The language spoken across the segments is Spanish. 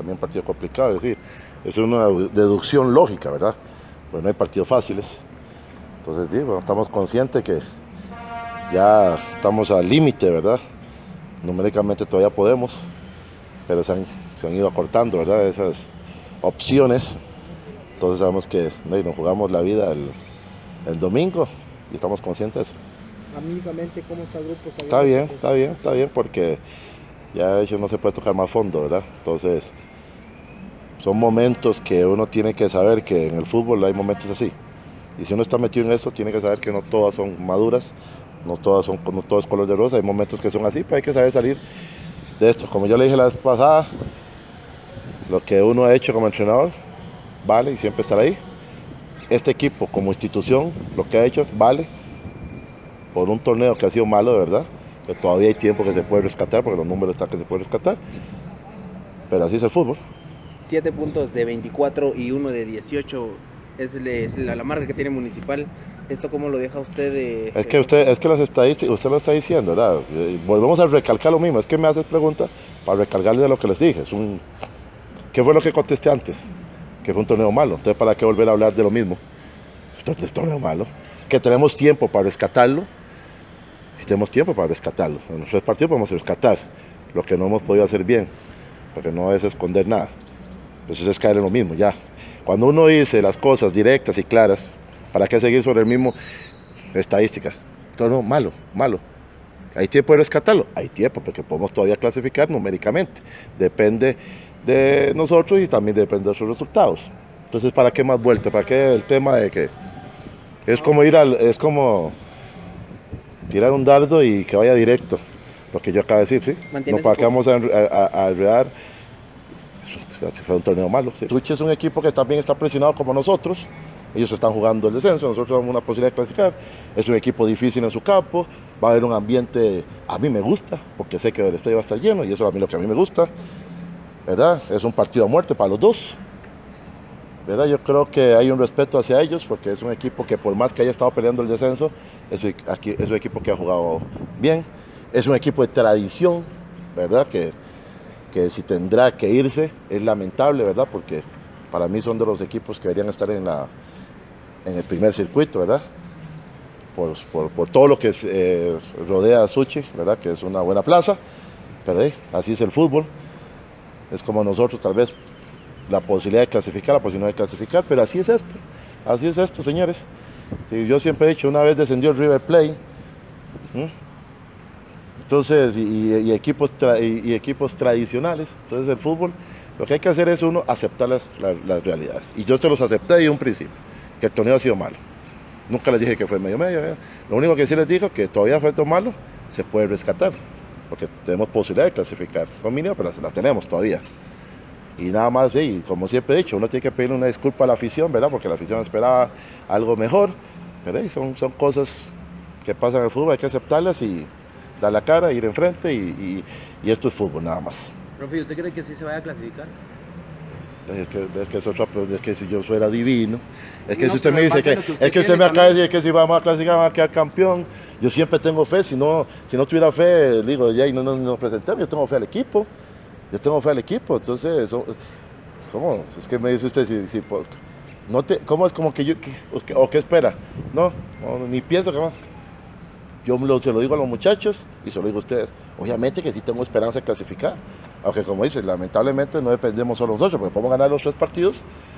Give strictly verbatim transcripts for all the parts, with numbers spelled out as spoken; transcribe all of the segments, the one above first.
también partido complicado, es decir, es una deducción lógica, ¿verdad? Pues no hay partidos fáciles. Entonces, sí, bueno, estamos conscientes que ya estamos al límite, ¿verdad? Numéricamente todavía podemos, pero se han, se han ido acortando, ¿verdad? Esas opciones. Entonces sabemos que no, nos jugamos la vida el, el domingo y estamos conscientes de eso. Anímicamente, ¿cómo está el grupo? Está bien, está bien, está bien, porque ya de hecho no se puede tocar más fondo, ¿verdad? Entonces, son momentos que uno tiene que saber que en el fútbol hay momentos así. Y si uno está metido en eso, tiene que saber que no todas son maduras, no todas son, no todo es color de rosa, hay momentos que son así, pero hay que saber salir de esto. Como yo le dije la vez pasada, lo que uno ha hecho como entrenador, vale, y siempre estar ahí. Este equipo como institución, lo que ha hecho, vale, por un torneo que ha sido malo, de verdad, que todavía hay tiempo que se puede rescatar, porque los números están que se puede rescatar, pero así es el fútbol. Siete puntos de veinticuatro y uno de dieciocho es, le, es la, la marca que tiene Municipal. ¿Esto cómo lo deja usted de...? Es que usted, es que las estadísticas, usted lo está diciendo, ¿verdad? Volvemos a recalcar lo mismo, es que me hace preguntas para recalcarles de lo que les dije. Es un, ¿qué fue lo que contesté antes? Que fue un torneo malo. Entonces, ¿para qué volver a hablar de lo mismo? Entonces, es torneo malo. Que tenemos tiempo para rescatarlo. Si tenemos tiempo para rescatarlo. En nuestros partidos podemos rescatar lo que no hemos podido hacer bien, porque no es esconder nada. Entonces es caer en lo mismo, ya. Cuando uno dice las cosas directas y claras, ¿para qué seguir sobre el mismo estadística? Torneo malo, malo. ¿Hay tiempo de rescatarlo? Hay tiempo, porque podemos todavía clasificar numéricamente. Depende de nosotros y también depende de sus resultados. Entonces, ¿para qué más vuelta? ¿Para qué el tema de que es como ir al, es como tirar un dardo y que vaya directo? Lo que yo acabo de decir, ¿sí? No, ¿para qué vamos a, a, a enredar? Fue un torneo malo. ¿Sí? Suchi es un equipo que también está presionado como nosotros. Ellos están jugando el descenso, nosotros tenemos una posibilidad de clasificar. Es un equipo difícil en su campo, va a haber un ambiente, a mí me gusta, porque sé que el estadio va a estar lleno y eso es a mí lo que a mí me gusta, ¿verdad? Es un partido a muerte para los dos, ¿verdad? Yo creo que hay un respeto hacia ellos, porque es un equipo que por más que haya estado peleando el descenso, es, aquí, es un equipo que ha jugado bien, es un equipo de tradición, ¿verdad? Que, que si tendrá que irse es lamentable, ¿verdad? Porque para mí son de los equipos que deberían estar en la en el primer circuito, ¿verdad? Por, por, por todo lo que es, eh, rodea a Suchi, ¿verdad? Que es una buena plaza, pero eh, así es el fútbol. Es como nosotros, tal vez, la posibilidad de clasificar, la posibilidad de clasificar, pero así es esto, así es esto, señores. Sí, yo siempre he dicho, una vez descendió el River Plate, ¿sí? Entonces, y, y, equipos tra, y, y equipos tradicionales, entonces el fútbol, lo que hay que hacer es uno aceptar las, las, las realidades. Y yo se los acepté desde un principio, que el torneo ha sido malo. Nunca les dije que fue medio medio, ¿eh? Lo único que sí les dijo que todavía fue todo malo, se puede rescatar, porque tenemos posibilidad de clasificar. Son mínimas, pero las tenemos todavía. Y nada más, de, y como siempre he dicho, uno tiene que pedir una disculpa a la afición, ¿verdad? Porque la afición esperaba algo mejor, pero eh, son, son cosas que pasan en el fútbol, hay que aceptarlas y dar la cara, ir enfrente y, y, y esto es fútbol, nada más. Profe, ¿usted cree que sí se vaya a clasificar? Es que, es que, es otra, es que si yo fuera divino, es que no, si usted me dice que, que usted es que usted me acaba de decir que si vamos a clasificar vamos a quedar campeón, yo siempre tengo fe, si no, si no tuviera fe, digo, ya y no nos no, no presentemos, yo tengo fe al equipo, yo tengo fe al equipo, entonces, eso, ¿cómo? Es que me dice usted, si, si no te, ¿cómo es como que yo, que, o qué espera? No, no, ni pienso que más. Yo lo, se lo digo a los muchachos y se lo digo a ustedes, obviamente que sí tengo esperanza de clasificar. Aunque como dicen, lamentablemente no dependemos solo nosotros, porque podemos ganar los tres partidos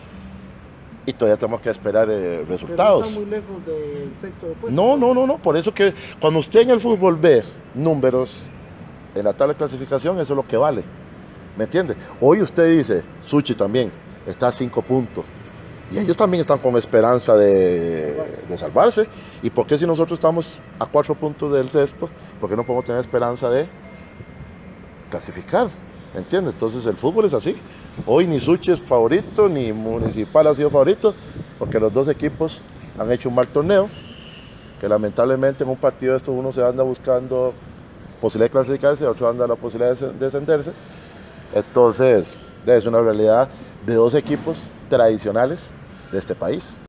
y todavía tenemos que esperar eh, resultados. ¿Pero no está muy lejos del sexto de puesto? No, no, no, no, por eso que cuando usted en el fútbol ve números en la tabla de clasificación, eso es lo que vale, ¿me entiende? Hoy usted dice, Suchi también está a cinco puntos, y ellos también están con esperanza de, de salvarse, y ¿por qué si nosotros estamos a cuatro puntos del sexto, por qué no podemos tener esperanza de clasificar? ¿Me entiendes? Entonces el fútbol es así. Hoy ni Suchi es favorito, ni Municipal ha sido favorito, porque los dos equipos han hecho un mal torneo, que lamentablemente en un partido de estos uno se anda buscando posibilidad de clasificarse, otro anda la posibilidad de descenderse. Entonces, es una realidad de dos equipos tradicionales de este país.